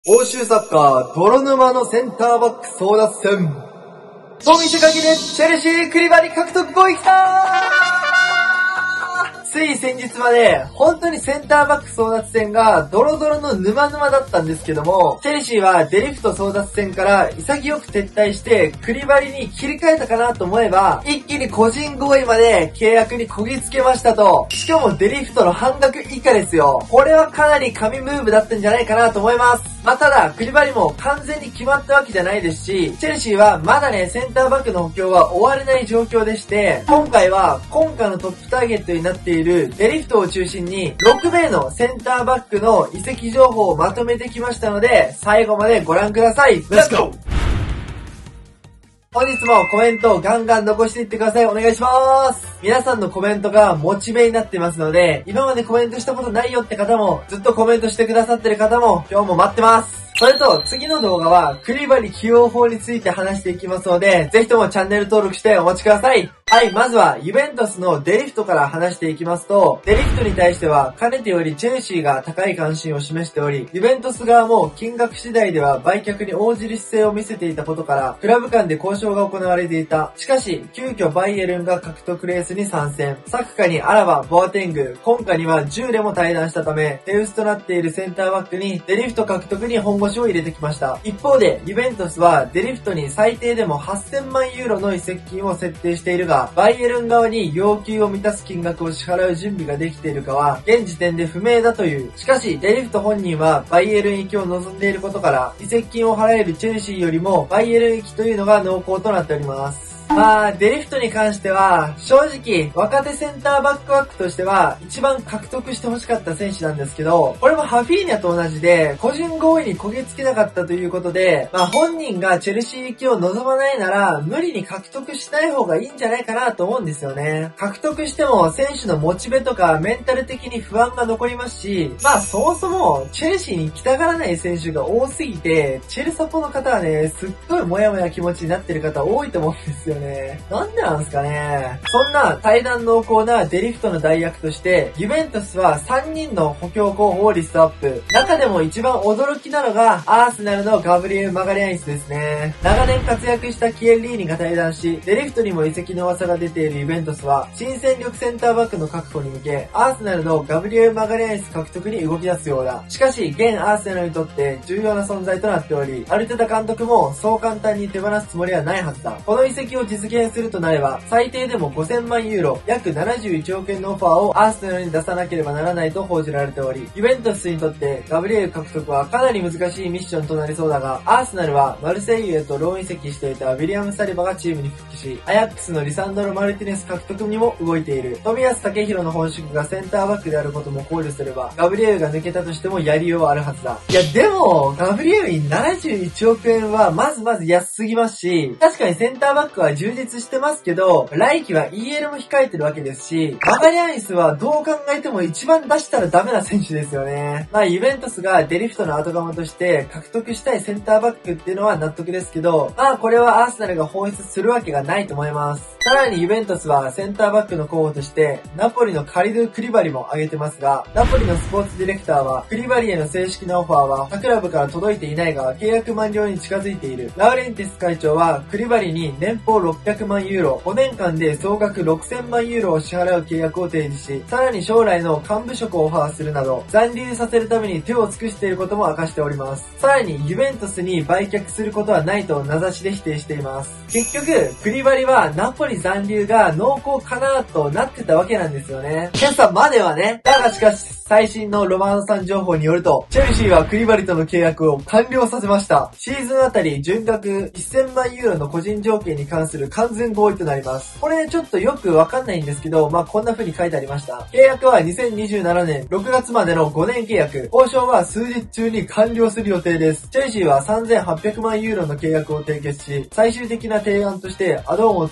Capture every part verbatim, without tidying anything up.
欧州サッカー、泥沼のセンターバック争奪戦。と見せかけで、チェルシークリバリ獲得ゴールきたー！つい先日まで、本当にセンターバック争奪戦がドロドロの沼沼だったんですけども、チェルシーはデリフト争奪戦から潔く撤退してクリバリに切り替えたかなと思えば、一気に個人合意まで契約にこぎつけましたと。しかもデリフトの半額以下ですよ。これはかなり神ムーブだったんじゃないかなと思います。まあ、ただ、クリバリも完全に決まったわけじゃないですし、チェルシーはまだね、センターバックの補強は終われない状況でして、今回は今回のトップターゲットになっているデリフトを中心にろくめいのセンターバックの移籍情報をまとめてきましたので、最後までご覧ください。レッツゴー！本日もコメントをガンガン残していってください。お願いします。皆さんのコメントがモチベになってますので、今までコメントしたことないよって方も、ずっとコメントしてくださってる方も、今日も待ってます。それと、次の動画は、クリバリ起用法について話していきますので、ぜひともチャンネル登録してお待ちください。はい、まずは、ユベントスのデリフトから話していきますと、デリフトに対しては、かねてよりチェルシーが高い関心を示しており、ユベントス側も金額次第では売却に応じる姿勢を見せていたことから、クラブ間で交渉が行われていた。しかし、急遽バイエルンが獲得レースに参戦。サッカにアラバ、ボアテング、今回にはジューレも対談したため、手薄となっているセンターバックに、デリフト獲得に本腰を入れてきました。一方で、ユベントスはデリフトに最低でもはっせんまんユーロの移籍金を設定しているが、バイエルン側に要求を満たす金額を支払う準備ができているかは、現時点で不明だという。しかし、デリフト本人はバイエルン行きを望んでいることから、移籍金を払えるチェルシーよりも、バイエルン行きというのが濃厚となっております。まあ、デリフトに関しては、正直、若手センターバック枠としては、一番獲得して欲しかった選手なんですけど、これもハフィーニャと同じで、個人合意にこぎつけなかったということで、まあ本人がチェルシー行きを望まないなら、無理に獲得しない方がいいんじゃないかなと思うんですよね。獲得しても、選手のモチベとかメンタル的に不安が残りますし、まあそもそも、チェルシーに来たがらない選手が多すぎて、チェルサポの方はね、すっごいモヤモヤ気持ちになってる方多いと思うんですよね。なんでなんすかね。そんな対談濃厚なデリフトの代役として、ユベントスはさんにんの補強候補をリストアップ。中でも一番驚きなのが、アーセナルのガブリエル・マガリアニスですね。長年活躍したキエンリーニが対談し、デリフトにも移籍の噂が出ているユベントスは、新戦力センターバックの確保に向け、アーセナルのガブリエル・マガリアニス獲得に動き出すようだ。しかし、現アーセナルにとって重要な存在となっており、アルテタ監督もそう簡単に手放すつもりはないはずだ。この移籍を実現するとなれば、最低でもごせんまんユーロ、約ななじゅういちおくえんのオファーをアーセナルに出さなければならないと報じられており、ユベントスにとってガブリエル獲得はかなり難しいミッションとなりそうだが、アーセナルはマルセイユへとローン移籍していたウィリアム・サリバがチームに復帰し、アヤックスのリサンドロ・マルティネス獲得にも動いている。冨安健洋の本職がセンターバックであることも考慮すれば、ガブリエルが抜けたとしてもやりようはあるはずだ。いやでも、ガブリエルにななじゅういちおくえんはまずまず安すぎますし、確かにセンターバックは充実してますけど、来季は イーエル も控えてるわけですし、マガリアニスはどう考えても一番出したらダメな選手ですよね。まあユベントスがデリフトの後釜として獲得したいセンターバックっていうのは納得ですけど、まあこれはアーセナルが放出するわけがないと思います。さらにユベントスはセンターバックの候補としてナポリのカリドゥ・クリバリも挙げてますが、ナポリのスポーツディレクターはクリバリへの正式なオファーは他クラブから届いていないが契約満了に近づいている。ラウレンティス会長はクリバリに年俸ろっぴゃくまんユーロ、ごねんかんで総額ろくせんまんユーロを支払う契約を提示し、さらに将来の幹部職をオファーするなど、残留させるために手を尽くしていることも明かしております。さらに、ユベントスに売却することはないと名指しで否定しています。結局、クリバリはナポリ残留が濃厚かなとなってたわけなんですよね。今朝まではね。だがしかし、最新のロマンさん情報によると、チェルシーはクリバリとの契約を完了させました。シーズンあたり純額せんまんユーロの個人条件に関する完全合意となります。これちょっとよくわかんないんですけど、まあこんな風に書いてありました。契約はにせんにじゅうななねんろくがつまでのごねん契約。交渉は数日中に完了する予定です。チェルシーはさんぜんはっぴゃくまんユーロの契約を締結し、最終的な提案としてアドオンを追加するよう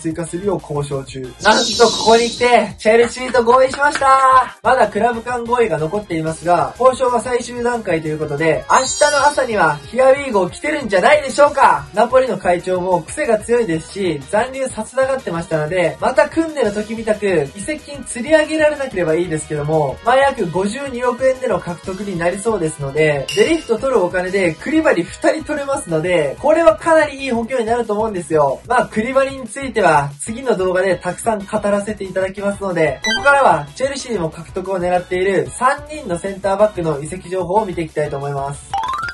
を交渉中。なんとここに来て、チェルシーと合意しました。まだクラブ間合意が残っていますが、交渉は最終段階ということで、明日の朝にはヒアウィーゴ来てるんじゃないでしょうか。ナポリの会長も癖が強いですし、残留させたがってましたので、また組んでの時みたく、移籍金釣り上げられなければいいですけども、まあ、約ごじゅうにおくえんでの獲得になりそうですので、デリフト取るお金でクリバリふたり取れますので、これはかなりいい補強になると思うんですよ。まあ、クリバリについては次の動画でたくさん語らせていただきますので、ここからはチェルシーも獲得を狙っているさんにんのセンターバックの移籍情報を見ていきたいと思います。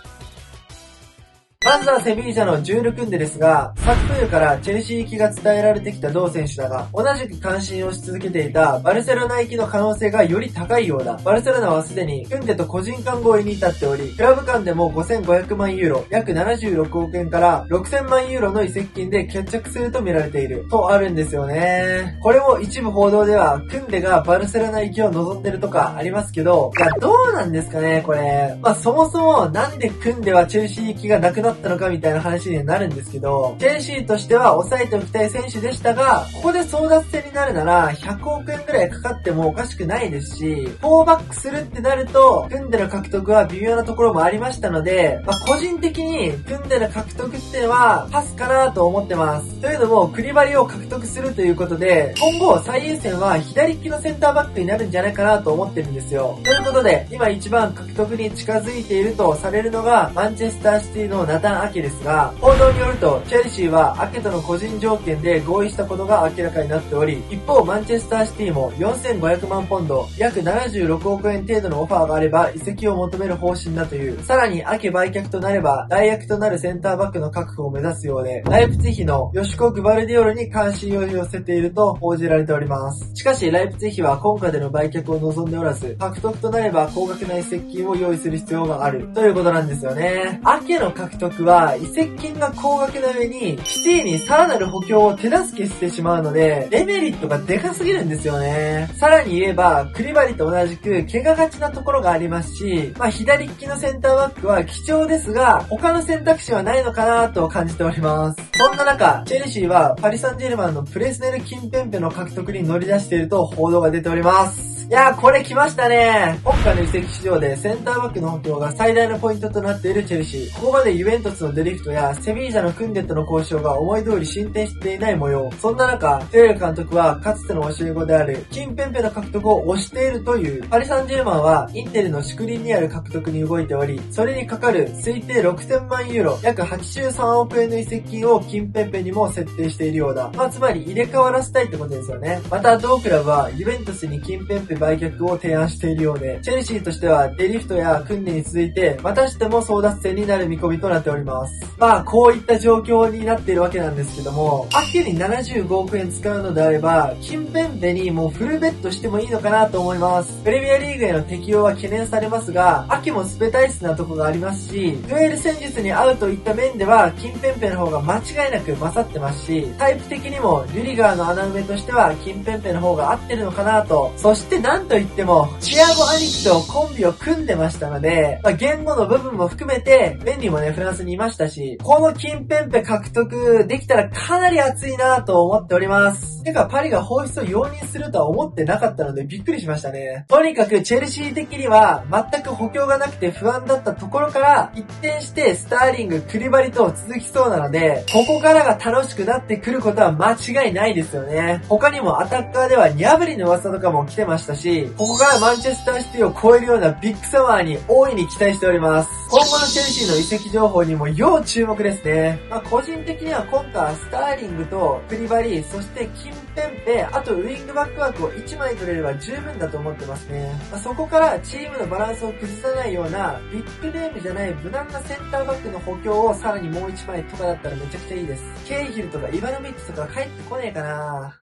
まずはセビージャのジュール・クンデですが、昨冬からチェルシー行きが伝えられてきた同選手だが、同じく関心をし続けていたバルセロナ行きの可能性がより高いようだ。バルセロナはすでにクンデと個人間合意に至っており、クラブ間でもごせんごひゃくまんユーロ、約ななじゅうろくおくえんからろくせんまんユーロの移籍金で決着すると見られている。とあるんですよね。これも一部報道では、クンデがバルセロナ行きを望んでるとかありますけど、いや、どうなんですかね、これ。まあ、そもそもなんでクンデはチェルシー行きがなくなったのかみたいな話話になるんですけど、チェルシーとしては抑えておきたい選手でしたが、ここで争奪戦になるならひゃくおくえんくらいかかってもおかしくないですし、フォーバックするってなると、クンデの獲得は微妙なところもありましたので、まあ、個人的にクンデの獲得っていうのはパスかなと思ってます。というのも、クリバリを獲得するということで、今後最優先は左利きのセンターバックになるんじゃないかなと思ってるんですよ。ということで、今一番獲得に近づいているとされるのが、マンチェスターシティのナタン・アケですが、報道によると、チェルシーはアケとの個人条件で合意したことが明らかになっており、一方マンチェスターシティもよんせんごひゃくまんポンド、約ななじゅうろくおくえん程度のオファーがあれば移籍を求める方針だという。さらにアケ売却となれば、代役となるセンターバックの確保を目指すようで、ライプツィヒのヨシコ・グバルディオルに関心を寄せていると報じられております。しかし、ライプツィヒは今回での売却を望んでおらず、獲得となれば高額な移籍金を用意する必要があるということなんですよね。アケの獲得は移籍金が高額な上に、シティにさらなる補強を手助けしてしまうので、デメリットがでかすぎるんですよね。さらに言えば、クリバリと同じく怪我がちなところがありますし、まあ左利きのセンターバックは貴重ですが、他の選択肢はないのかなと感じております。そんな中、チェルシーはパリ・サンジェルマンのプレスネル・キンペンペの獲得に乗り出していると報道が出ております。いやー、これ来ましたね。今回の移籍市場でセンターバックの補強が最大のポイントとなっているチェルシー。ここまでユベントスのデリフトやセビージャのクンデとの交渉が思い通り進展していない模様。そんな中、テレル監督はかつての教え子であるキンペンペの獲得を推しているという。パリ・サンジェルマンはインテルの宿林にある獲得に動いており、それにかかる推定ろくせんまんユーロ、約はちじゅうさんおくえんの移籍金をキンペンペにも設定しているようだ。まあ、つまり入れ替わらせたいってことですよね。また、同クラブはユベントスにキンペンペ売却を提案しているようで、チェルシーとしてはデリフトやクンデに続いて、またしても争奪戦になる見込みとなっております。まあ、こういった状況になっているわけなんですけども、アケにななじゅうごおくえん使うのであれば、キンペンペにもうフルベットしてもいいのかなと思います。プレミアリーグへの適用は懸念されますが、アケもスペ体質なとこがありますし、デュエル戦術に合うといった面では、キンペンペの方が間違いなく勝ってますし、タイプ的にもリュリガーの穴埋めとしては、キンペンペの方が合ってるのかなと。そしてなんといっても、チアゴ兄貴とコンビを組んでましたので、まあ、言語の部分も含めて、ベンリーもね、フランスにいましたし、このキンペンペ獲得できたらかなり熱いなと思っております。てか、パリが放出を容認するとは思ってなかったのでびっくりしましたね。とにかく、チェルシー的には、全く補強がなくて不安だったところから、一転してスターリング、クリバリと続きそうなので、ここからが楽しくなってくることは間違いないですよね。他にもアタッカーではニャブリの噂とかも来てましたし、ここからマンチェスターシティを超えるようなビッグサマーに大いに期待しております。今後のチェルシーの移籍情報にも要注目ですね。まあ、個人的には今回スターリングとクリバリ、そしてキンペンペ、あとウィングバック枠をいちまい取れれば十分だと思ってますね。まあ、そこからチームのバランスを崩さないようなビッグネームじゃない無難なセンターバックの補強をさらにもういちまいとかだったらめちゃくちゃいいです。ケイヒルとかイバノビッチとか帰ってこねえかな。